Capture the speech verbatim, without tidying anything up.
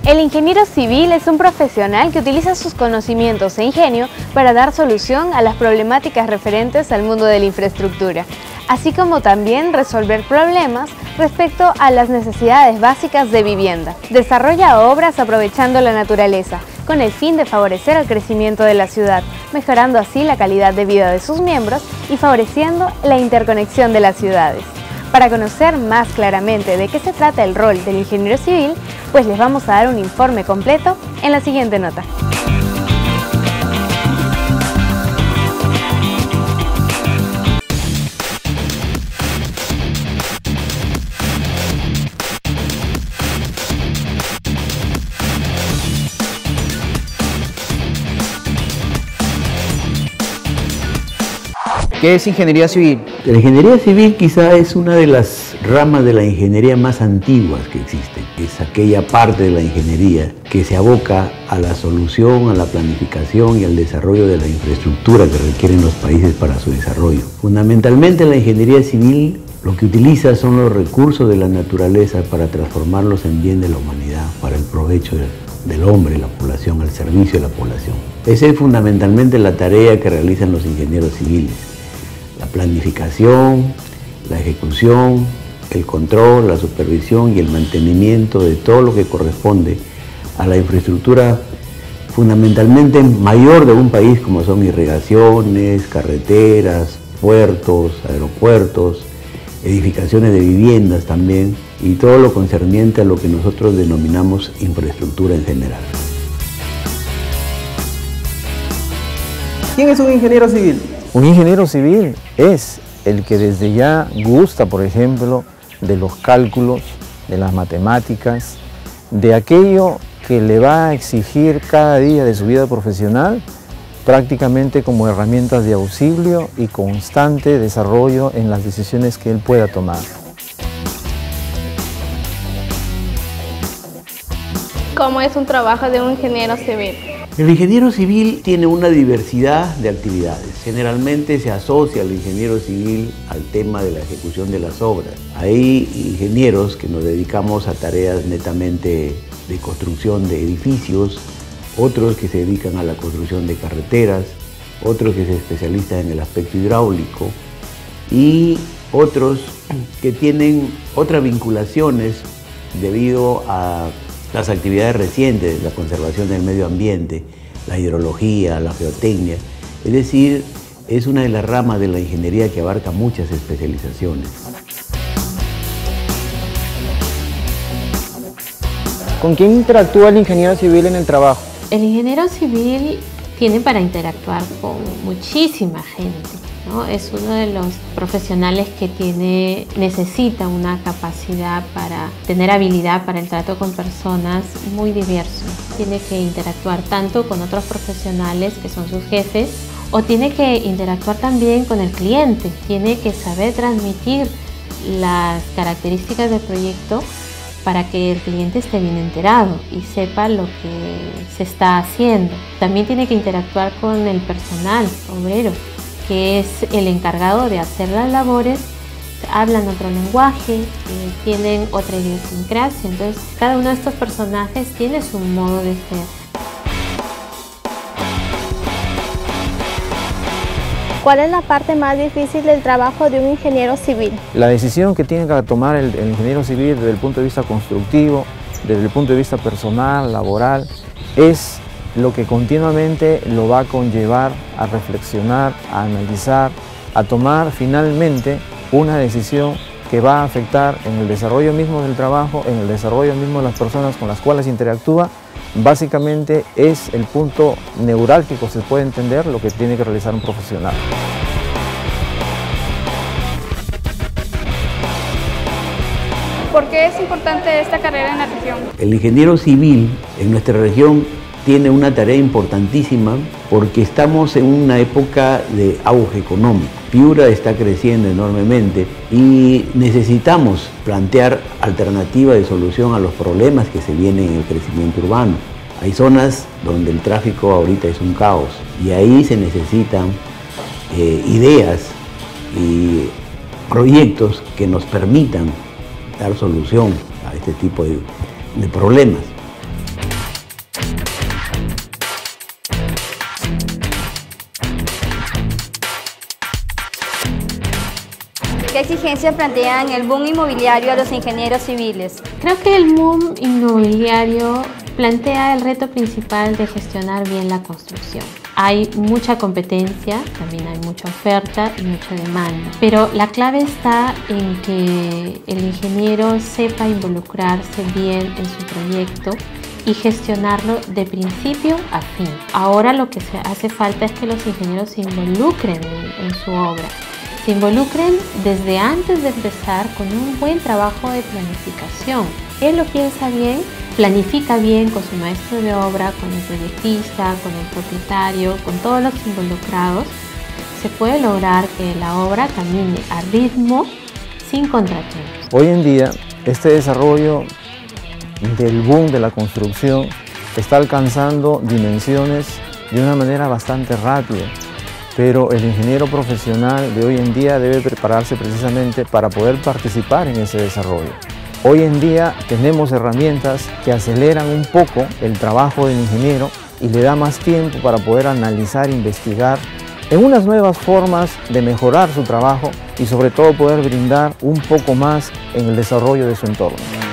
El ingeniero civil es un profesional que utiliza sus conocimientos e ingenio para dar solución a las problemáticas referentes al mundo de la infraestructura, así como también resolver problemas respecto a las necesidades básicas de vivienda. Desarrolla obras aprovechando la naturaleza, con el fin de favorecer el crecimiento de la ciudad, mejorando así la calidad de vida de sus miembros y favoreciendo la interconexión de las ciudades. Para conocer más claramente de qué se trata el rol del ingeniero civil, pues les vamos a dar un informe completo en la siguiente nota. ¿Qué es ingeniería civil? La ingeniería civil quizá es una de las ramas de la ingeniería más antiguas que existen. Es aquella parte de la ingeniería que se aboca a la solución, a la planificación y al desarrollo de la infraestructura que requieren los países para su desarrollo. Fundamentalmente la ingeniería civil lo que utiliza son los recursos de la naturaleza para transformarlos en bien de la humanidad, para el provecho del, del hombre, la población, al servicio de la población. Esa es fundamentalmente la tarea que realizan los ingenieros civiles. La planificación, la ejecución, el control, la supervisión y el mantenimiento de todo lo que corresponde a la infraestructura fundamentalmente mayor de un país, como son irrigaciones, carreteras, puertos, aeropuertos, edificaciones de viviendas también, y todo lo concerniente a lo que nosotros denominamos infraestructura en general. ¿Quién es un ingeniero civil? Un ingeniero civil es el que desde ya gusta, por ejemplo, de los cálculos, de las matemáticas, de aquello que le va a exigir cada día de su vida profesional, prácticamente como herramientas de auxilio y constante desarrollo en las decisiones que él pueda tomar. ¿Cómo es un trabajo de un ingeniero civil? El ingeniero civil tiene una diversidad de actividades. Generalmente se asocia al ingeniero civil al tema de la ejecución de las obras. Hay ingenieros que nos dedicamos a tareas netamente de construcción de edificios, otros que se dedican a la construcción de carreteras, otros que se especializan en el aspecto hidráulico y otros que tienen otras vinculaciones debido a las actividades recientes, la conservación del medio ambiente, la hidrología, la geotecnia. Es decir, es una de las ramas de la ingeniería que abarca muchas especializaciones. ¿Con quién interactúa el ingeniero civil en el trabajo? El ingeniero civil tiene para interactuar con muchísima gente, ¿no? Es uno de los profesionales que tiene, necesita una capacidad para tener habilidad para el trato con personas muy diverso. Tiene que interactuar tanto con otros profesionales que son sus jefes, o tiene que interactuar también con el cliente. Tiene que saber transmitir las características del proyecto para que el cliente esté bien enterado y sepa lo que se está haciendo. También tiene que interactuar con el personal obrero, que es el encargado de hacer las labores. Hablan otro lenguaje, eh, tienen otra idiosincrasia, entonces cada uno de estos personajes tiene su modo de ser. ¿Cuál es la parte más difícil del trabajo de un ingeniero civil? La decisión que tiene que tomar el, el ingeniero civil desde el punto de vista constructivo, desde el punto de vista personal, laboral, es lo que continuamente lo va a conllevar a reflexionar, a analizar, a tomar finalmente una decisión que va a afectar en el desarrollo mismo del trabajo, en el desarrollo mismo de las personas con las cuales interactúa. Básicamente es el punto neurálgico, se puede entender, lo que tiene que realizar un profesional. ¿Por qué es importante esta carrera en la región? El ingeniero civil en nuestra región tiene una tarea importantísima porque estamos en una época de auge económico. Piura está creciendo enormemente y necesitamos plantear alternativas de solución a los problemas que se vienen en el crecimiento urbano. Hay zonas donde el tráfico ahorita es un caos y ahí se necesitan eh, ideas y proyectos que nos permitan dar solución a este tipo de, de problemas. ¿Qué exigencias plantean el boom inmobiliario a los ingenieros civiles? Creo que el boom inmobiliario plantea el reto principal de gestionar bien la construcción. Hay mucha competencia, también hay mucha oferta y mucha demanda, pero la clave está en que el ingeniero sepa involucrarse bien en su proyecto y gestionarlo de principio a fin. Ahora lo que se hace falta es que los ingenieros se involucren en, en su obra, se involucren desde antes de empezar con un buen trabajo de planificación. Él lo piensa bien, planifica bien con su maestro de obra, con el proyectista, con el propietario, con todos los involucrados, se puede lograr que la obra camine a ritmo sin contratiempos. Hoy en día, este desarrollo del boom de la construcción está alcanzando dimensiones de una manera bastante rápida, pero el ingeniero profesional de hoy en día debe prepararse precisamente para poder participar en ese desarrollo. Hoy en día tenemos herramientas que aceleran un poco el trabajo del ingeniero y le da más tiempo para poder analizar, investigar en unas nuevas formas de mejorar su trabajo y sobre todo poder brindar un poco más en el desarrollo de su entorno.